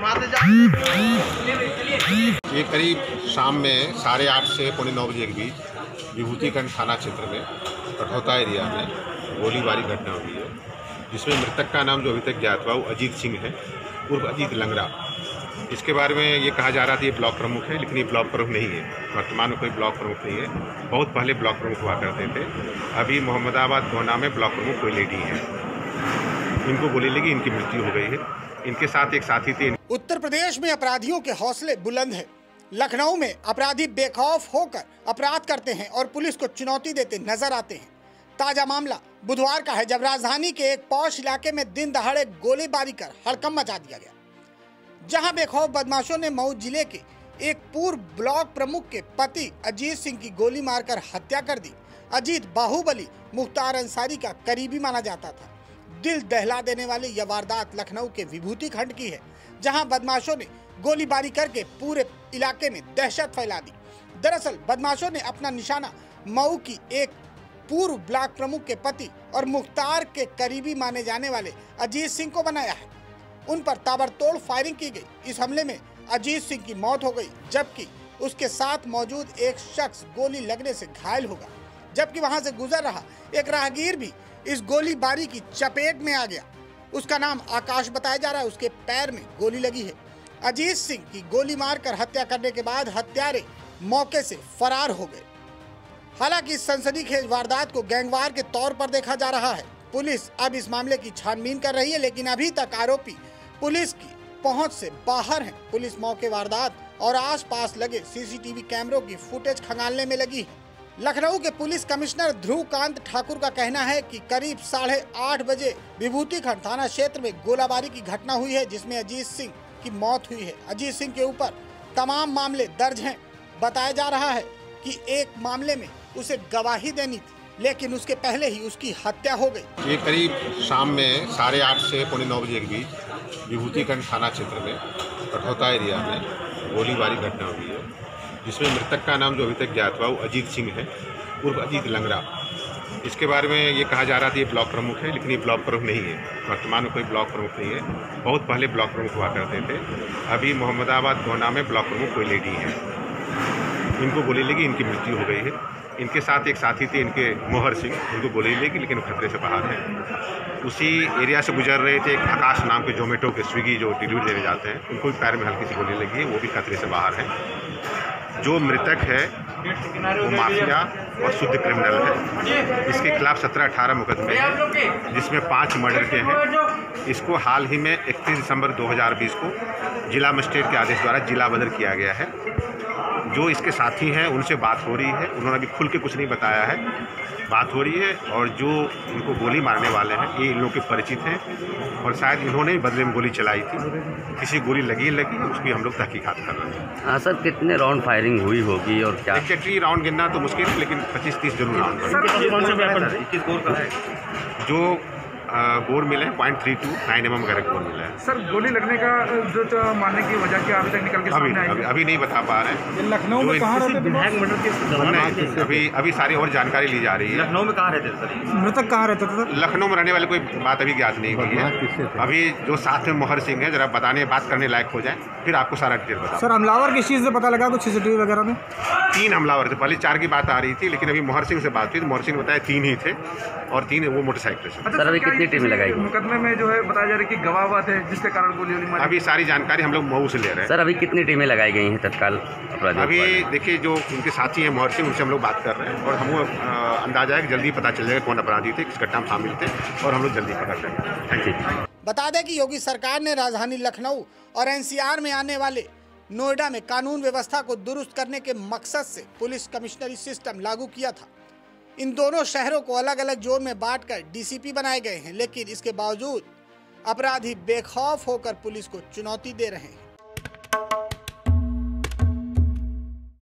ये करीब शाम में 8:30 से 8:45 बजे के बीच विभूतिखंड थाना क्षेत्र में कठौता एरिया में गोलीबारी घटना हुई है, जिसमें मृतक का नाम जो अभी तक ज्ञात हुआ वो अजीत सिंह है, उर्फ अजीत लंगड़ा। इसके बारे में ये कहा जा रहा था ये ब्लॉक प्रमुख है, लेकिन ये ब्लॉक प्रमुख नहीं है। वर्तमान में कोई ब्लॉक प्रमुख नहीं है, बहुत पहले ब्लॉक प्रमुख हुआ करते थे। अभी मोहम्मदाबाद गोना में ब्लॉक प्रमुख कोई लेडी है, इनको गोली लगी, इनकी मृत्यु हो गई है। इनके साथ एक साथी थे। उत्तर प्रदेश में अपराधियों के हौसले बुलंद है। लखनऊ में अपराधी बेखौफ होकर अपराध करते हैं और पुलिस को चुनौती देते नजर आते हैं। ताजा मामला बुधवार का है, जब राजधानी के एक पॉश इलाके में दिन दहाड़े गोलीबारी कर हड़कंप मचा दिया गया, जहां बेखौफ बदमाशों ने मऊ जिले के एक पूर्व ब्लॉक प्रमुख के पति अजीत सिंह की गोली मारकर हत्या कर दी। अजीत बाहुबली मुख्तार अंसारी का करीबी माना जाता था। दिल दहला देने वाली यह वारदात लखनऊ के विभूतिखंड की है, जहां बदमाशों ने गोलीबारी करके पूरे इलाके में दहशत फैला दी। दरअसल बदमाशों ने अपना निशाना मऊ की एक पूर्व ब्लॉक प्रमुख के पति और मुख्तार के करीबी माने जाने वाले अजीत सिंह को बनाया है। उन पर ताबड़तोड़ फायरिंग की गई। इस हमले में अजीत सिंह की मौत हो गई, जबकि उसके साथ मौजूद एक शख्स गोली लगने से घायल हो गया। जबकि वहां से गुजर रहा एक राहगीर भी इस गोलीबारी की चपेट में आ गया। उसका नाम आकाश बताया जा रहा है। उसके पैर में गोली लगी है। अजीत सिंह की गोली मारकर हत्या करने के बाद हत्यारे मौके से फरार हो गए। हालांकि इस सनसनीखेज वारदात को गैंगवार के तौर पर देखा जा रहा है। पुलिस अब इस मामले की छानबीन कर रही है, लेकिन अभी तक आरोपी पुलिस की पहुंच से बाहर हैं। पुलिस मौके वारदात और आसपास लगे सीसीटीवी कैमरों की फुटेज खंगालने में लगी है। लखनऊ के पुलिस कमिश्नर ध्रुवकांत ठाकुर का कहना है कि करीब 8:30 बजे विभूतिखंड थाना क्षेत्र में गोलाबारी की घटना हुई है, जिसमें अजीत सिंह की मौत हुई है। अजीत सिंह के ऊपर तमाम मामले दर्ज हैं। बताया जा रहा है कि एक मामले में उसे गवाही देनी थी, लेकिन उसके पहले ही उसकी हत्या हो गई। ये करीब शाम में 8:30 से 8:45 बजे के बीच विभूतिखंड थाना क्षेत्र में कठौता एरिया में गोलीबारी घटना हुई है, जिसमें मृतक का नाम जो अभी तक ज्ञात हुआ वो अजीत सिंह है, उर्फ अजीत लंगड़ा। इसके बारे में ये कहा जा रहा था ये ब्लॉक प्रमुख है, लेकिन ये ब्लॉक प्रमुख नहीं है। वर्तमान में कोई ब्लॉक प्रमुख नहीं है, बहुत पहले ब्लॉक प्रमुख हुआ करते थे। अभी मोहम्मदाबाद गोना में ब्लॉक प्रमुख कोई लेडी है, इनको गोली लगी, इनकी मृत्यु हो गई है। इनके साथ एक साथी थे इनके मोहर सिंह, उनको गोली लगी, लेकिन खतरे से बाहर हैं। उसी एरिया से गुजर रहे थे एक आकाश नाम के जोमेटो के स्विगी जो डिलीवरी देने जाते हैं, उनको भी पैर में हल्की सी गोली लगी है, वो भी खतरे से बाहर हैं। जो मृतक है वो माफिया और शुद्ध क्रिमिनल है। इसके खिलाफ 17-18 मुकदमे हैं, जिसमें 5 मर्डर के हैं। इसको हाल ही में 31 दिसंबर 2020 को जिला मजिस्ट्रेट के आदेश द्वारा जिला बदर किया गया है। जो इसके साथी हैं उनसे बात हो रही है, उन्होंने अभी खुल के कुछ नहीं बताया है, बात हो रही है। और जो इनको गोली मारने वाले हैं ये इन लोगों के परिचित हैं और शायद इन्होंने भी बदले में गोली चलाई थी। किसी गोली लगी उसकी हम लोग तहकीकात कर रहे हैं। हाँ सर, कितने राउंड फायरिंग हुई होगी और क्या? एग्जैक्टली राउंड गिनना तो मुश्किल है, लेकिन 25-30 जरूर राउंड। जो गोर मिला है 0.32 9 mm का गोर मिला है। सर गोली लगने का जो मारने की वजह क्या अभी तक निकल के सामने आई है? अभी नहीं बता पा रहे हैं। लखनऊ में कहाँ रहते थे? अभी सारी और जानकारी ली जा रही है। लखनऊ में कहाँ रहते थे सर? मृतक कहाँ रहते थे? लखनऊ में रहने वाले कोई बात अभी ज्ञात नहीं हुई है। अभी जो साथ में मोहर सिंह है, जरा बात करने लायक हो जाए, फिर आपको सारा डिटेल बता। सर हमलावर किस चीज़ से पता लगा? कुछ सीसीटीवी वगैरह में 3 हमलावर थे। पहले 4 की बात आ रही थी, लेकिन अभी मोहर सिंह से बात हुई तो मोहर सिंह ने बताया 3 ही थे और 3 वो मोटरसाइकिल से। सर अभी कितनी टीमें लगाई? मुकदमे में जो है बताया जा रहा है कि गवाह हुआ थे जिसके कारण गोली मारी। अभी सारी जानकारी हम लोग मऊ से ले रहे हैं। सर अभी कितनी टीमें लगाई गई हैं तत्काल अपराधियों? अभी देखिए जो उनके साथी हैं मोहर सिंह, उनसे हम लोग बात कर रहे हैं और हमको अंदाजा है कि जल्दी पता चल जाएगा कौन अपराधी थे, किस घटना में शामिल थे, और हम लोग जल्दी पकड़ लेंगे। Thank you. बता दें कि योगी सरकार ने राजधानी लखनऊ और एनसीआर में आने वाले नोएडा में कानून व्यवस्था को दुरुस्त करने के मकसद से पुलिस कमिश्नरी सिस्टम लागू किया था। इन दोनों शहरों को अलग अलग जोन में बांटकर डीसीपी बनाए गए हैं, लेकिन इसके बावजूद अपराधी बेखौफ होकर पुलिस को चुनौती दे रहे हैं।